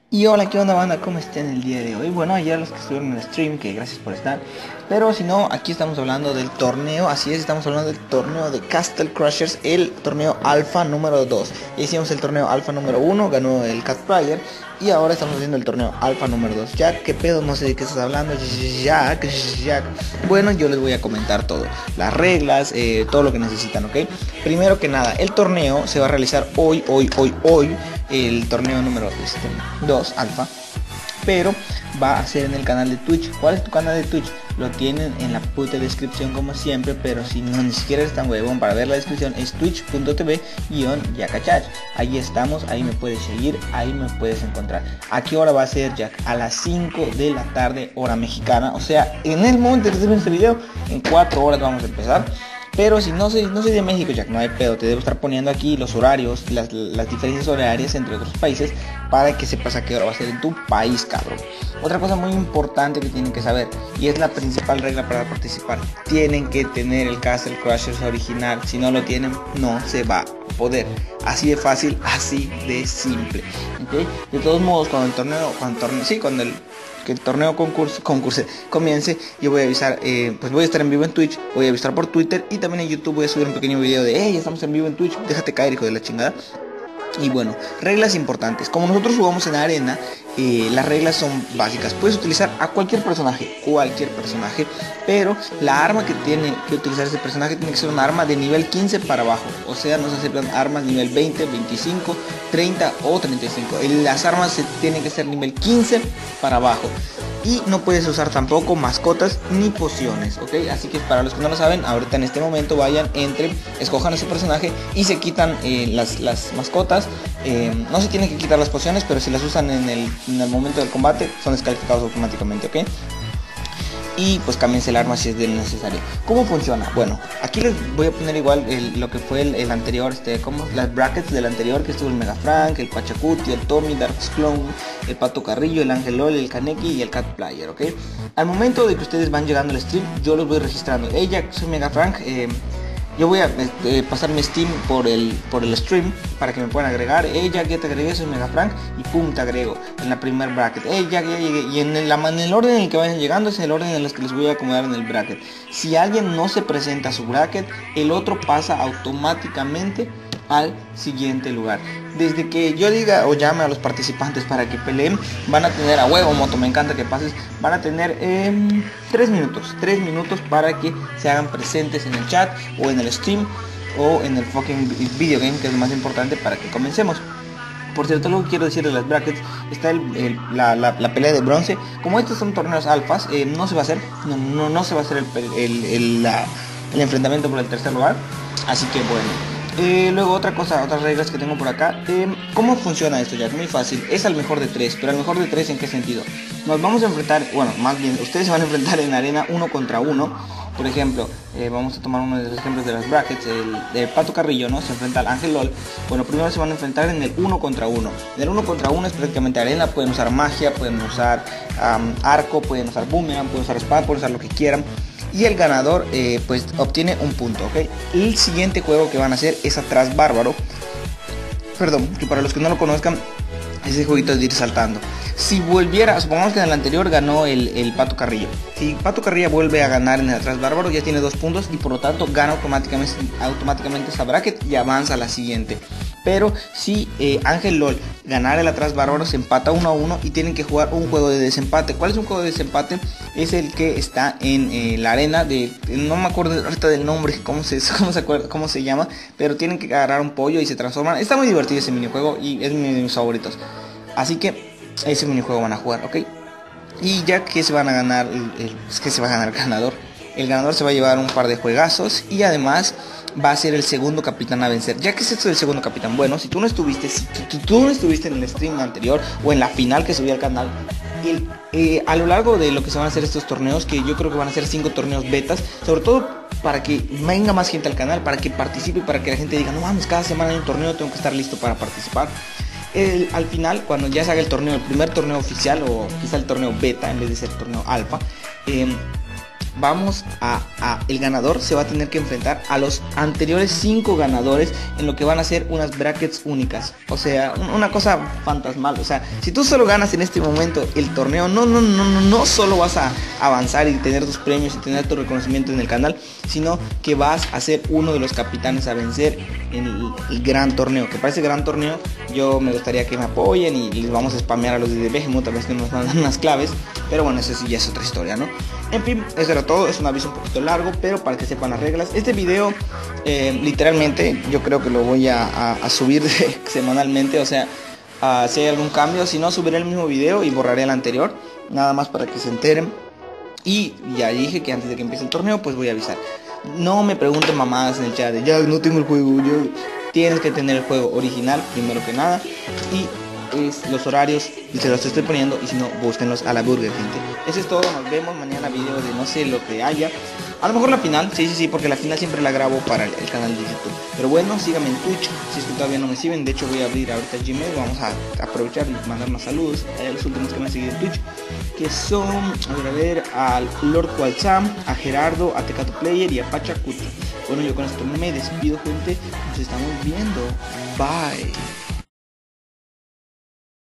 Y hola, ¿qué onda banda? ¿Cómo estén el día de hoy? Bueno, ayer los que estuvieron en el stream, que gracias por estar. Pero si no, aquí estamos hablando del torneo, así es, estamos hablando del torneo de Castle Crushers, el torneo Alpha número 2. Ya hicimos el torneo Alpha número 1, ganó el Cat Player. Y ahora estamos haciendo el torneo Alpha número 2. Jack, ¿qué pedo? No sé de qué estás hablando. Jack. Bueno, yo les voy a comentar todo. Las reglas, todo lo que necesitan, ¿ok? Primero que nada, el torneo se va a realizar hoy. El torneo número 2, Alpha. Pero va a ser en el canal de Twitch. ¿Cuál es tu canal de Twitch? Lo tienen en la puta descripción como siempre, pero si no ni siquiera eres tan huevón para ver la descripción, es twitch.tv-yakachach. Ahí estamos, ahí me puedes seguir, ahí me puedes encontrar. ¿A qué hora va a ser, Jack? A las 5 de la tarde, hora mexicana. O sea, en el momento que estés viendo este video, en 4 horas vamos a empezar. Pero si no soy de México, Jack, no hay pedo. Te debo estar poniendo aquí los horarios, las diferencias horarias entre otros países para que sepas a qué hora va a ser en tu país, cabrón. Otra cosa muy importante que tienen que saber, y es la principal regla para participar: tienen que tener el Castle Crushers original. Si no lo tienen, no se va a poder. Así de fácil, así de simple. ¿Okay? De todos modos, cuando el torneo comience, yo voy a avisar, pues voy a estar en vivo en Twitch, voy a avisar por Twitter y también en YouTube voy a subir un pequeño video de hey, estamos en vivo en Twitch, déjate caer, hijo de la chingada. Y bueno, reglas importantes. Como nosotros jugamos en arena, las reglas son básicas. Puedes utilizar a cualquier personaje, pero la arma que tiene que utilizar ese personaje tiene que ser una arma de nivel 15 para abajo. O sea, no se aceptan armas nivel 20, 25, 30 o 35. Las armas tienen que ser nivel 15 para abajo. Y no puedes usar tampoco mascotas ni pociones, ¿ok? Así que para los que no lo saben, ahorita en este momento escojan a su personaje y se quitan las mascotas. No se tienen que quitar las pociones, pero si las usan en el momento del combate, son descalificados automáticamente, ¿ok? Y pues cámbiense el arma si es necesario. ¿Cómo funciona? Bueno, aquí les voy a poner igual lo que fue el anterior, como las brackets del anterior, que estuvo el Mega Frank, el Pachacuti, el Tommy, Darks Clone, el Pato Carrillo, el Ángel LOL, el Kaneki y el Cat Player, ¿ok? Al momento de que ustedes van llegando al stream, yo los voy registrando. Hey Jack, soy Mega Frank, yo voy a pasar mi Steam por el stream para que me puedan agregar. Ya te agregué, soy Mega Frank. Y pum, te agrego en la primer bracket. Ya llegué. Y en el orden en el que vayan llegando es el orden en el que les voy a acomodar en el bracket. Si alguien no se presenta a su bracket, el otro pasa automáticamente al siguiente lugar. Desde que yo diga o llame a los participantes para que peleen, van a tener a huevo, moto, me encanta que pases, van a tener 3 minutos para que se hagan presentes en el chat o en el stream o en el fucking video game, que es lo más importante para que comencemos. Por cierto, lo que quiero decir de las brackets, está la pelea de bronce. Como estos son torneos alfas, no se va a hacer, no se va a hacer el enfrentamiento por el tercer lugar. Así que bueno. Luego otras reglas que tengo por acá. ¿Cómo funciona esto, ya? Muy fácil. Es al mejor de 3, pero al mejor de 3 ¿en qué sentido? Nos vamos a enfrentar, bueno, más bien, ustedes se van a enfrentar en arena 1 contra 1. Por ejemplo, vamos a tomar uno de los ejemplos de las brackets. El Pato Carrillo, ¿no? Se enfrenta al Ángel LOL. Bueno, primero se van a enfrentar en el 1 contra 1. En el 1 contra 1 es prácticamente arena. Pueden usar magia, pueden usar arco, pueden usar boomerang, pueden usar espada, pueden usar lo que quieran. Y el ganador pues obtiene un punto, ¿ok? El siguiente juego que van a hacer es Atrás Bárbaro. Perdón, que para los que no lo conozcan, ese jueguito es de ir saltando. Si volviera, supongamos que en el anterior ganó el Pato Carrillo. Si Pato Carrillo vuelve a ganar en el Atrás Bárbaro, ya tiene 2 puntos y por lo tanto gana automáticamente esta bracket y avanza a la siguiente. Pero si Ángel LOL ganara el Atrás Bárbaro, se empata 1-1 y tienen que jugar un juego de desempate. ¿Cuál es un juego de desempate? Es el que está en la arena de... No me acuerdo ahorita del nombre, cómo se llama, pero tienen que agarrar un pollo y se transforman. Está muy divertido ese minijuego y es uno de mis favoritos. Así que ese minijuego van a jugar, ¿ok? Y ya que se van a ganar, es que se va a ganar el ganador. El ganador se va a llevar un par de juegazos y además va a ser el segundo capitán a vencer. ¿Ya que es esto del segundo capitán? Bueno, si tú no estuviste en el stream anterior o en la final que subí al canal, a lo largo de lo que se van a hacer estos torneos, que yo creo que van a ser 5 torneos betas, sobre todo para que venga más gente al canal, para que participe, para que la gente diga, no mames, cada semana hay un torneo, tengo que estar listo para participar. Al final, cuando ya se haga el primer torneo oficial, o quizá el torneo beta en vez de ser el torneo alfa, vamos el ganador se va a tener que enfrentar a los anteriores 5 ganadores en lo que van a ser unas brackets únicas. O sea, una cosa fantasmal. O sea, si tú solo ganas en este momento el torneo, no solo vas a avanzar y tener tus premios y tener tu reconocimiento en el canal, sino que vas a ser uno de los capitanes a vencer en el gran torneo. Que para ese gran torneo yo me gustaría que me apoyen y les vamos a spamear a los de Behemoth, tal vez que nos mandan unas claves. Pero bueno, eso sí ya es otra historia, ¿no? En fin, eso era todo. Es un aviso un poquito largo, pero para que sepan las reglas. Este video literalmente yo creo que lo voy a subir semanalmente. O sea, si hay algún cambio, si no, subiré el mismo video y borraré el anterior, nada más para que se enteren. Y ya dije que antes de que empiece el torneo pues voy a avisar. No me pregunten mamadas en el chat de ya no tengo el juego. Tienes que tener el juego original primero que nada. Y los horarios se los estoy poniendo, y si no, búsquenlos a la burger, gente. Eso es todo, nos vemos mañana, video de no sé lo que haya. A lo mejor la final, sí, porque la final siempre la grabo para el canal de YouTube. Pero bueno, síganme en Twitch, si es que todavía no me siguen. De hecho voy a abrir ahorita Gmail, vamos a aprovechar y mandar más saludos a los últimos que me han seguido en Twitch, que son, a ver, al Lord Qualsam, a Gerardo, a Tecato Player y a Pachacuta. Bueno, yo con esto me despido, gente, nos estamos viendo, bye.